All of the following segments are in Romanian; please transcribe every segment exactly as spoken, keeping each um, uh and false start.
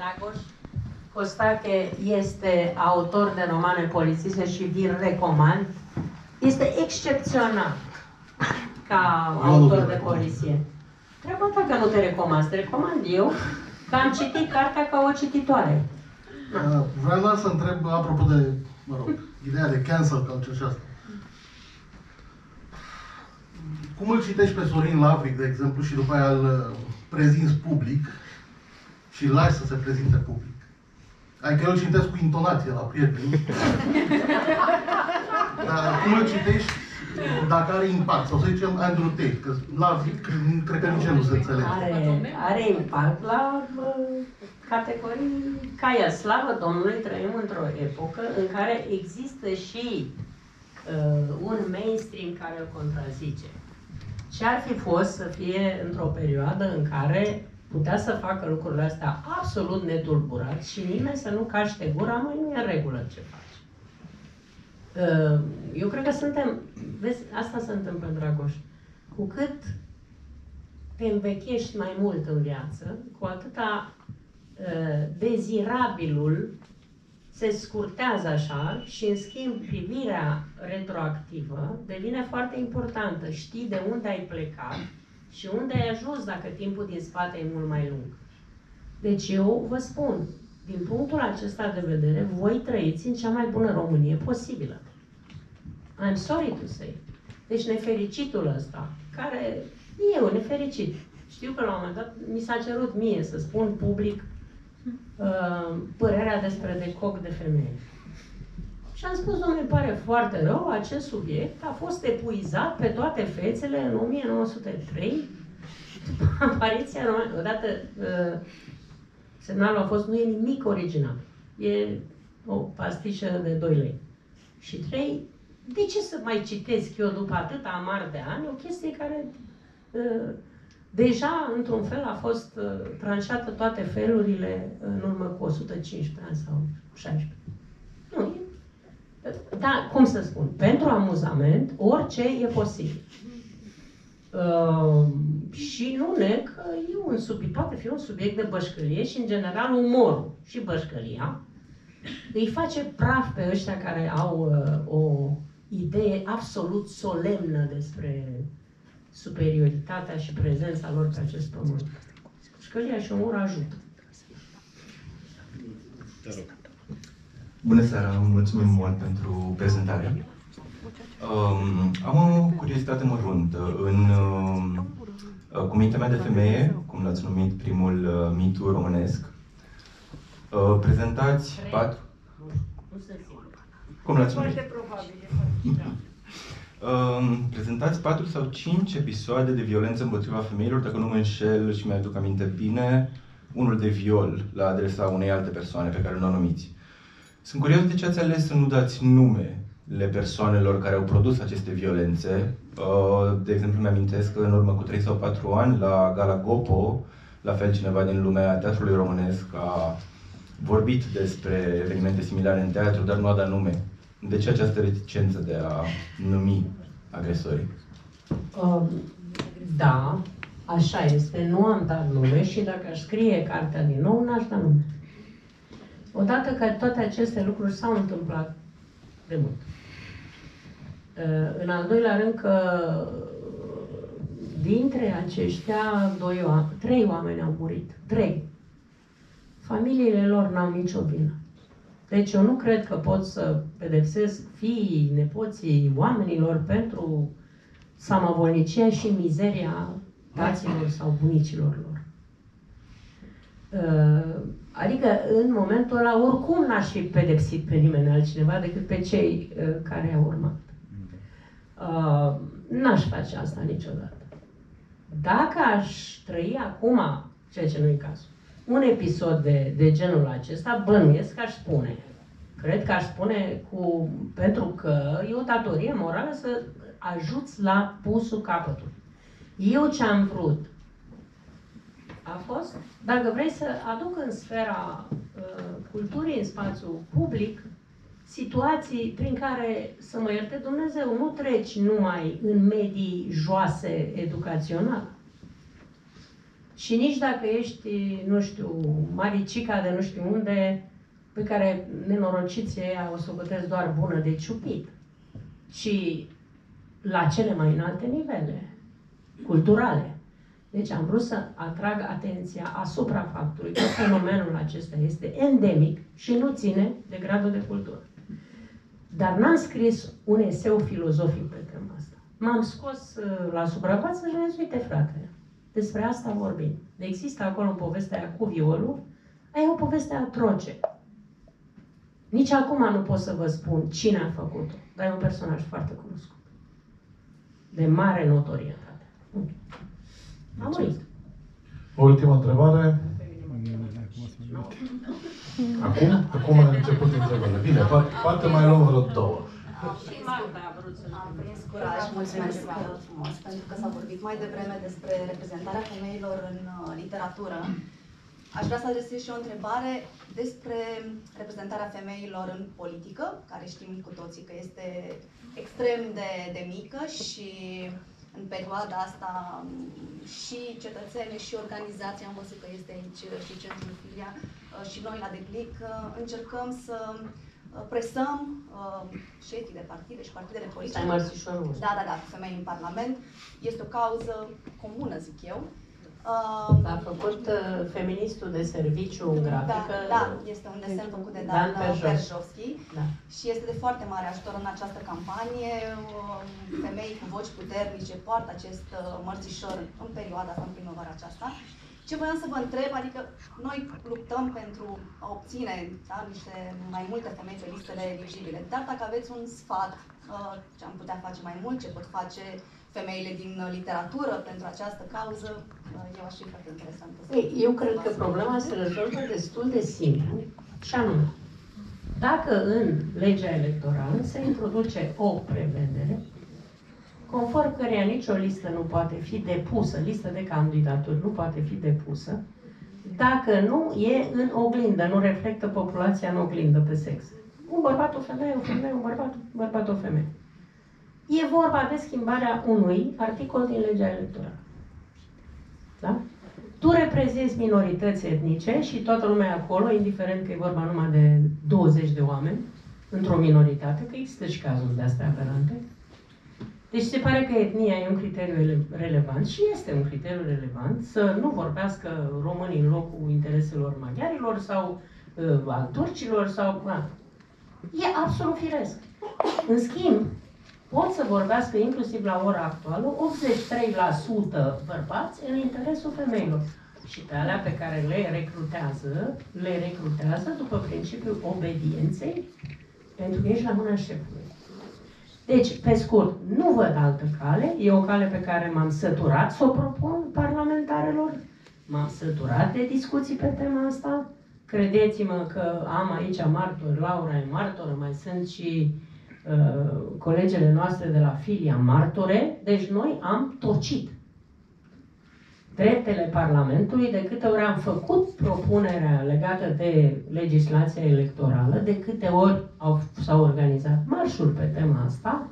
Dragoș Costache este autor de romane polițiste și vi-l recomand. Este excepțional ca autor de poliție. Treaba ta că nu te recomand, te recomand eu, că am citit cartea ca o cititoare. Uh, vreau doar să întreb, apropo de, mă rog, ideea de cancel culture și asta. Cum îl citești pe Sorin Lavric, de exemplu, și după aia îl uh, prezinți public și îl lași să se prezinte public? Adică eu îl citesc cu intonație la prieteni. Dar cum îl citești dacă are impact? Sau să zicem Andrew Tate, că Lavric cred că nici el nu se înțelege. Are, are impact la uh, categorii ca ea. Slavă Domnului, trăim într-o epocă în care există și uh, un mainstream care îl contrazice. Ce ar fi fost să fie într-o perioadă în care putea să facă lucrurile astea absolut netulburat și nimeni să nu caște gura, măi, nu e în regulă ce faci. Eu cred că suntem, vezi, asta se întâmplă, Dragoș, cu cât te învechești mai mult în viață, cu atâta uh, dezirabilul se scurtează așa și, în schimb, privirea retroactivă devine foarte importantă. Știi de unde ai plecat și unde ai ajuns dacă timpul din spate e mult mai lung. Deci eu vă spun, din punctul acesta de vedere, voi trăiți în cea mai bună Românie posibilă. I'm sorry to say. Deci nefericitul ăsta, care e un nefericit. Știu că la un moment dat mi s-a cerut mie să spun public uh, părerea despre decoc de femeie. Și am spus, domnule, îmi pare foarte rău, acest subiect a fost epuizat pe toate fețele în o mie nouă sute trei, după apariția romană. Odată, uh, semnalul a fost, nu e nimic original. E o pastișă de doi lei. Și trei, de ce să mai citesc eu după atâta amar de ani o chestie care uh, deja, într-un fel, a fost uh, tranșată toate felurile în urmă cu o sută cincisprezece ani sau șaisprezece. Nu, e... Da, cum să spun, pentru amuzament, orice e posibil. Uh, și nu neg că e un subiect, poate fi un subiect de bășcălie și, în general, umorul și bășcălia îi face praf pe ăștia care au uh, o idee absolut solemnă despre superioritatea și prezența lor pe acest pământ. Bășcălia și umorul ajută. Bună seara, mulțumim mult pentru prezentare. Um, am o curiozitate măruntă. În uh, Comunitatea mea de femeie, cum l-ați numit, primul uh, mitu românesc, uh, prezentați patru... Cum l-ați numit? Foarte probabil. Uh, prezentați patru sau cinci episoade de violență împotriva femeilor, dacă nu mă înșel și mi-aduc aminte bine, unul de viol la adresa unei alte persoane pe care nu o numiți. Sunt curios de ce ați ales să nu dați numele persoanelor care au produs aceste violențe. De exemplu, mi-amintesc că în urmă cu trei sau patru ani, la Gala Gopo, la fel cineva din lumea teatrului românesc a vorbit despre evenimente similare în teatru, dar nu a dat nume. De ce această reticență de a numi agresorii? Uh, da, așa este. Nu am dat nume și dacă aș scrie cartea din nou, n-aș da nume. Odată că toate aceste lucruri s-au întâmplat de mult. În al doilea rând că dintre aceștia, doi, trei oameni au murit. Trei. Familiile lor n-au nicio vină. Deci eu nu cred că pot să pedepsesc fiii, nepoții oamenilor pentru samavolnicia și mizeria taților sau bunicilor lor. Adică, în momentul ăla, oricum n-aș fi pedepsit pe nimeni altcineva decât pe cei uh, care au urmat. Uh, n-aș face asta niciodată. Dacă aș trăi acum, ceea ce nu-i cazul, un episod de, de genul acesta, bănuiesc că aș spune. Cred că aș spune cu... pentru că e o datorie morală să ajuți la pusul capătului. Eu ce am vrut a fost, dacă vrei să aduc în sfera uh, culturii, în spațiul public, situații prin care, să mă ierte Dumnezeu, nu treci numai în medii joase educaționale, Și nici dacă ești, nu știu, maricica de nu știu unde, pe care nenorociții ăia o socotesc doar bună de ciupit, ci la cele mai înalte nivele culturale. Deci am vrut să atrag atenția asupra faptului că fenomenul acesta este endemic și nu ține de gradul de cultură. Dar n-am scris un eseu filozofic pe tema asta. M-am scos la suprafață și am zis, uite frate, despre asta vorbim. Există acolo în povestea aia cu violul, aia e o poveste atroce. Nici acum nu pot să vă spun cine a făcut-o, dar e un personaj foarte cunoscut. De mare notorietate. A murit. O ultimă întrebare. Acum? Acum a început întrebările. Bine, poate, poate mai luăm vreo două. Și Magda a vrut să Am prins curaj, mulțumesc frumos, pentru că s-a vorbit mai devreme despre reprezentarea femeilor în literatură. Aș vrea să adresez și o întrebare despre reprezentarea femeilor în politică, care știm cu toții că este extrem de, de mică și în perioada asta și cetățenii și organizații, am văzut că este aici și Centrul Filia și noi la Declic, încercăm să presăm șefii de partide și partidele politice. Da, da, da, femei în Parlament. Este o cauză comună, zic eu. A făcut uh, feministul de serviciu în grafică. Da, da, este un desen făcut de Dan Perjovski da. Și este de foarte mare ajutor în această campanie. Femei cu voci puternice poartă acest uh, mărțișor în perioada asta, în primăvara aceasta. Ce voiam să vă întreb, adică noi luptăm pentru a obține da, niște mai multe femei pe listele eligibile, dar dacă aveți un sfat, uh, ce am putea face mai mult, ce pot face femeile din literatură pentru această cauză, eu aș fi foarte interesantă. Eu cred că problema se rezolvă destul de simplu, și anume, dacă în legea electorală se introduce o prevedere conform căreia nicio listă nu poate fi depusă, listă de candidaturi nu poate fi depusă, dacă nu e în oglindă, nu reflectă populația în oglindă pe sex. Un bărbat, o femeie, o femeie, un bărbat, un bărbat, o femeie. E vorba de schimbarea unui articol din legea electorală. Da? Tu reprezinți minorități etnice și toată lumea acolo, indiferent că e vorba numai de douăzeci de oameni, într-o minoritate, că există și cazuri de astea aberante. Deci se pare că etnia e un criteriu relevant și este un criteriu relevant să nu vorbească românii în locul intereselor maghiarilor sau uh, al turcilor sau... Uh, e absolut firesc. În schimb, pot să vorbească inclusiv la ora actuală optzeci și trei la sută bărbați în interesul femeilor. Și pe alea pe care le recrutează, le recrutează după principiul obedienței, pentru că ești la mâna șefului. Deci, pe scurt, nu văd altă cale, e o cale pe care m-am săturat să o propun parlamentarelor, m-am săturat de discuții pe tema asta, credeți-mă că am aici martori, Laura e martoră, mai sunt și uh, colegele noastre de la Filia martore, deci noi am tocit dreptele Parlamentului, de câte ori am făcut propunerea legată de legislația electorală, de câte ori au, s-au organizat marșuri pe tema asta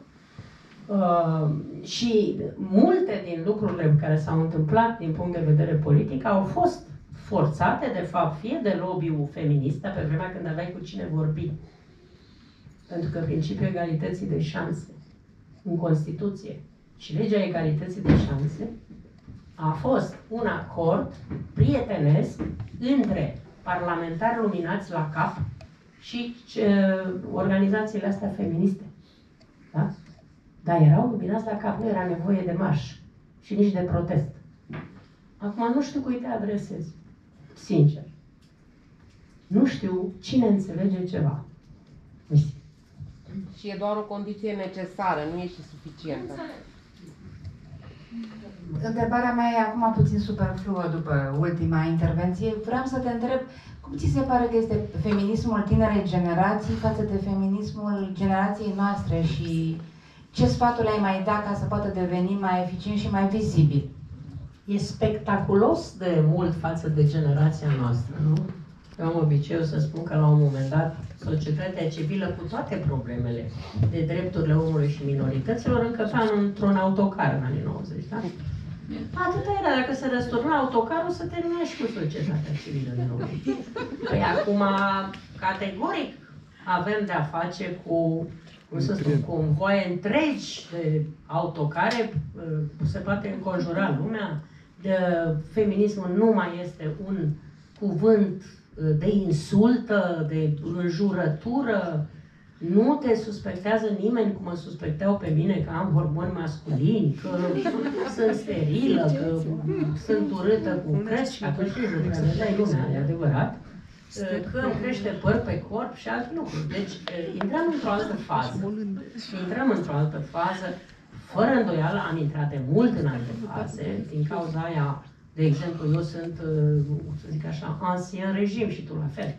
uh, și multe din lucrurile care s-au întâmplat din punct de vedere politic au fost forțate, de fapt, fie de lobby-ul feminist, pe vremea când aveai cu cine vorbi. Pentru că principiul egalității de șanse în Constituție și legea egalității de șanse a fost un acord prietenesc între parlamentari luminați la cap și uh, organizațiile astea feministe. Da? Dar erau luminați la cap, nu era nevoie de marș și nici de protest. Acum nu știu cui te adresezi, sincer. Nu știu cine înțelege ceva. Și e doar o condiție necesară, nu e și suficientă. Întrebarea mea e acum puțin superfluă după ultima intervenție. Vreau să te întreb, cum ți se pare că este feminismul tinerei generații față de feminismul generației noastre și ce sfaturi ai mai da ca să poată deveni mai eficient și mai vizibil? E spectaculos de mult față de generația noastră, nu? Eu am obiceiul să spun că la un moment dat societatea civilă cu toate problemele de drepturile omului și minorităților încăpea într-un autocar în anii nouăzeci, da? Atâta era, dacă se răsturna autocarul, să termina și cu societatea civilă din nou. Păi acum, categoric, avem de-a face cu, cum să spun, convoaie întregi de autocare, se poate înconjura lumea, de feminismul nu mai este un cuvânt de insultă, de înjurătură, nu te suspectează nimeni cum mă suspecteau pe mine că am hormoni masculini, că sunt sterilă, că sunt urâtă cu cresc și atunci nu jucăreai lumea, e adevărat, că îmi crește păr pe corp și alte lucruri. Deci intrăm într-o altă fază. Intrăm într-o altă fază. Fără îndoială am intrat de mult în alte faze, din cauza aia. De exemplu, eu sunt, să zic așa, ancien regim și tu la fel.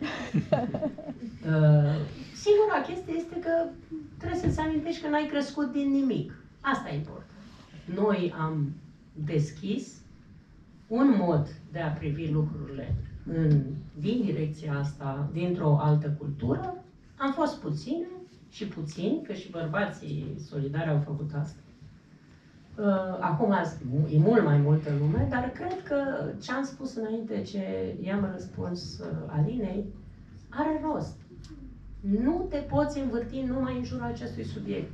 Singura chestie este că trebuie să-ți amintești că n-ai crescut din nimic. Asta e important. Noi am deschis un mod de a privi lucrurile în, din direcția asta, dintr-o altă cultură. Am fost puține și puțini, că și bărbații solidari au făcut asta. Acum e mult mai multă lume, dar cred că ce am spus înainte, ce i-am răspuns Alinei, are rost. Nu te poți învârti numai în jurul acestui subiect.